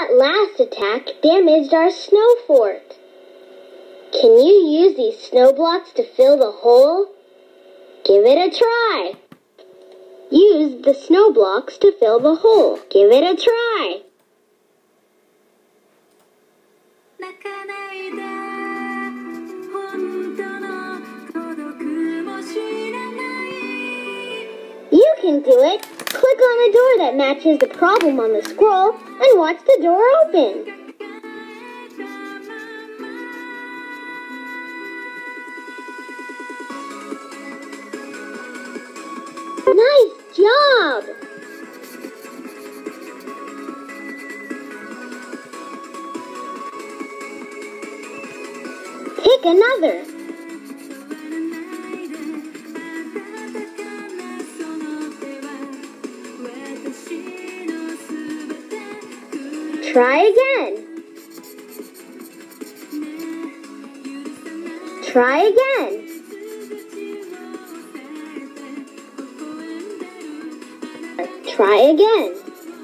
That last attack damaged our snow fort. Can you use these snow blocks to fill the hole? Give it a try. Use the snow blocks to fill the hole. Give it a try. You can do it. Click on the door that matches the problem on the scroll and watch the door open. Nice job! Pick another. Try again. Try again. Try again.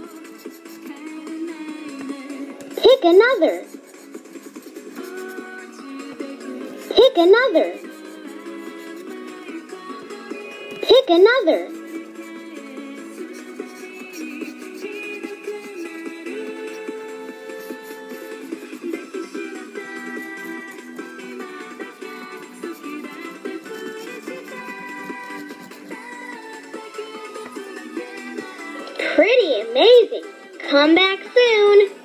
Pick another. Pick another. Pick another. Pretty amazing. Come back soon.